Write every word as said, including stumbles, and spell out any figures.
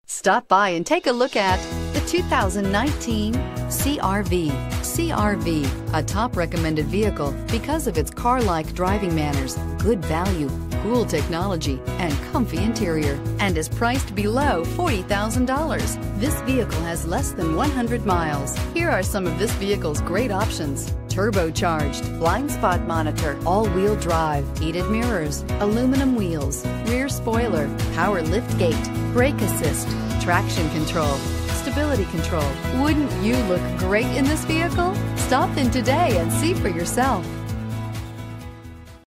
Stop by and take a look at the two thousand nineteen C R V. C R V, a top recommended vehicle because of its car-like driving manners, good value, cool technology, and comfy interior, and is priced below forty thousand dollars. This vehicle has less than one hundred miles. Here are some of this vehicle's great options: turbocharged, blind spot monitor, all-wheel drive, heated mirrors, aluminum wheels, rear spoiler, power lift gate, brake assist, traction control, stability control. Wouldn't you look great in this vehicle? Stop in today and see for yourself.